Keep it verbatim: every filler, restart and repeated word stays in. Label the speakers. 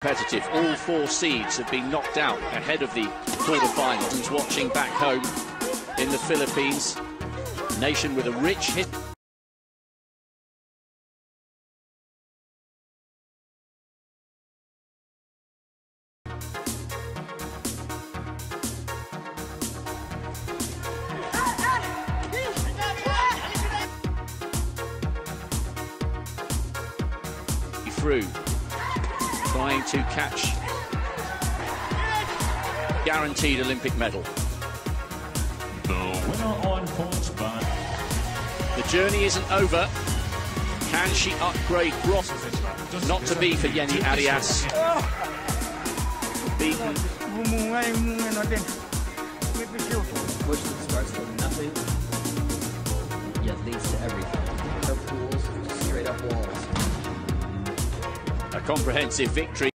Speaker 1: competitive. All four seeds have been knocked out ahead of the quarterfinals. Watching back home in the Philippines, nation with a rich history. Through, trying to catch guaranteed Olympic medal.
Speaker 2: The winner on points by...
Speaker 1: The journey isn't over. Can she upgrade Gross? Not to be for Yeni Arias. Beaten.
Speaker 3: Which starts from nothing, yet leads to everything. No pools, straight up walls.
Speaker 1: A comprehensive victory.